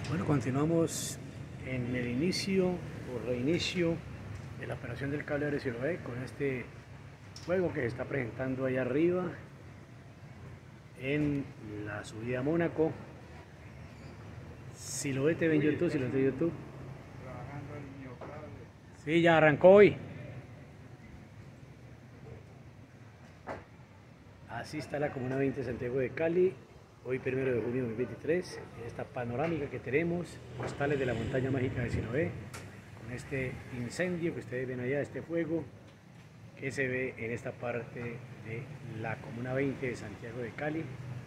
Bueno, continuamos en el inicio o reinicio de la operación del cable de Siloé con este juego que se está presentando allá arriba en la subida a Mónaco. Siloé TV en YouTube, Siloé TV en YouTube. Sí, ya arrancó hoy. Así está la Comuna 20 de Santiago de Cali, hoy 1 de junio de 2023, en esta panorámica que tenemos, postales de la montaña mágica de Siloé, con este incendio que ustedes ven allá, este fuego que se ve en esta parte de la Comuna 20 de Santiago de Cali.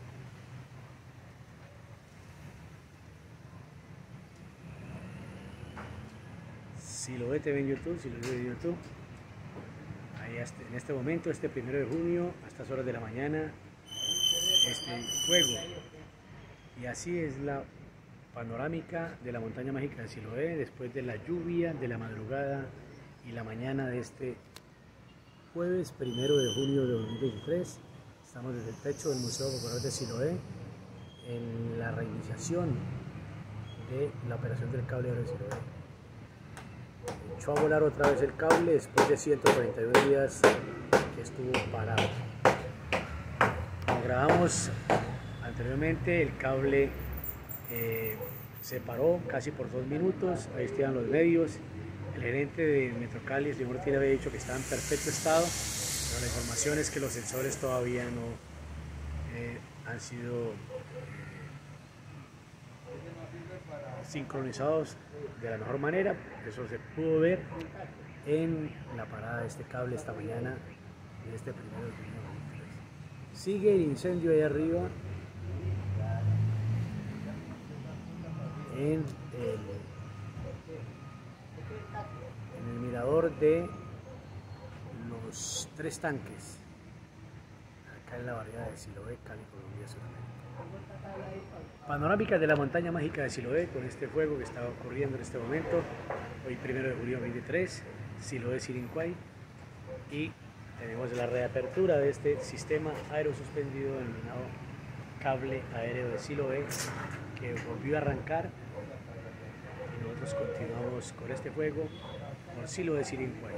Siloé TV en YouTube, Siloé TV en YouTube. Ahí en este momento, este 1 de junio, a estas horas de la mañana, este fuego. Y así es la panorámica de la montaña mágica de Siloé después de la lluvia de la madrugada y la mañana de este jueves 1 de junio de 2023. Estamos desde el techo del Museo Popular de Siloé en la reiniciación de la operación del cable de Siloé. Echó a volar otra vez el cable después de 131 días que estuvo parado. Como grabamos anteriormente, el cable se paró casi por 2 minutos. Ahí están los medios. El gerente de Metrocali, el señor Martínez, había dicho que estaba en perfecto estado, pero la información es que los sensores todavía no han sido sincronizados de la mejor manera. Eso se pudo ver en la parada de este cable esta mañana de este 1 de junio. Sigue el incendio ahí arriba en el mirador de los 3 tanques, acá en la barriada de Siloé, Cali, Colombia, Sudamérica. Panorámica de la montaña mágica de Siloé con este fuego que está ocurriendo en este momento, hoy 1 de julio 2023, Siloé Sirincuay, y tenemos la reapertura de este sistema aerosuspendido denominado cable aéreo de Siloé, que volvió a arrancar, y nosotros continuamos con este fuego por Siloé Sirincuay.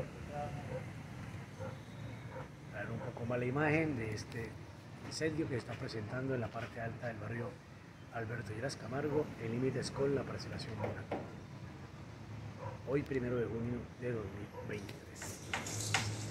Para ver un poco más la imagen de este incendio que se está presentando en la parte alta del barrio Alberto Lleras Camargo, en límites con la parcelación Mónaco, hoy 1 de junio de 2023.